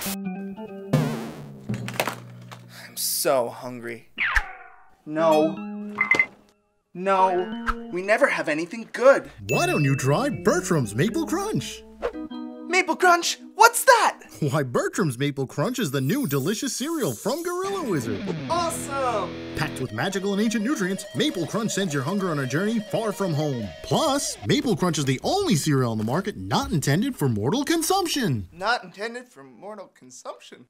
I'm so hungry. No. No. We never have anything good. Why don't you try Bertram's Maple Crunch? Maple Crunch? What's that? Why, Bertram's Maple Crunch is the new delicious cereal from Gorilla Wizard. Awesome! Packed with magical and ancient nutrients, Maple Crunch sends your hunger on a journey far from home. Plus, Maple Crunch is the only cereal on the market not intended for mortal consumption. Not intended for mortal consumption.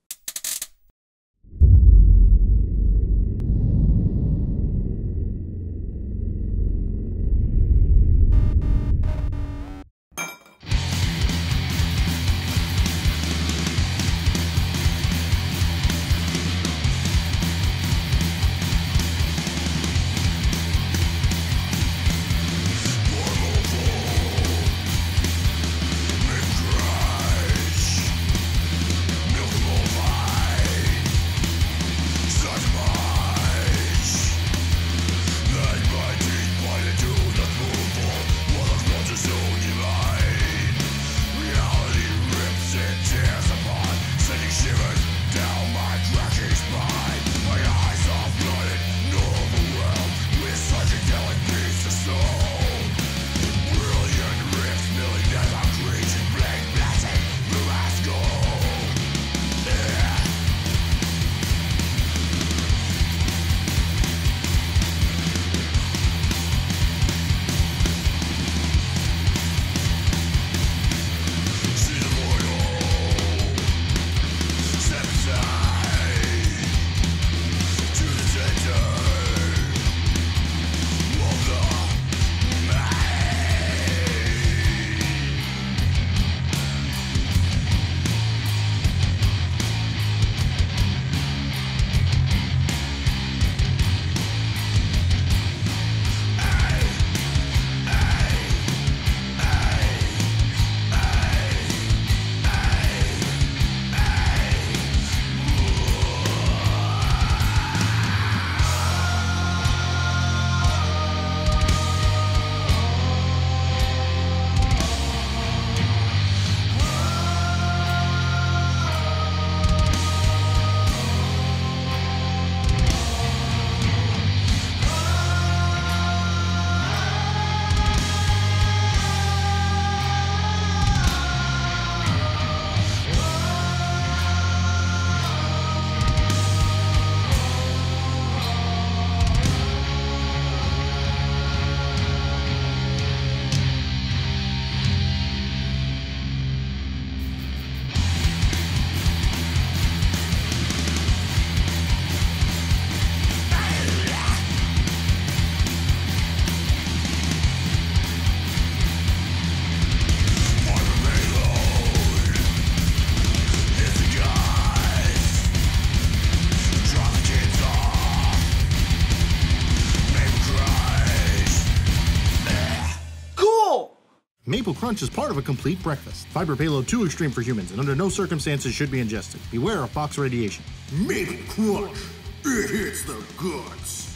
Maple Crunch is part of a complete breakfast. Fiber payload too extreme for humans and under no circumstances should be ingested. Beware of box radiation. Maple Crunch, it hits the guts.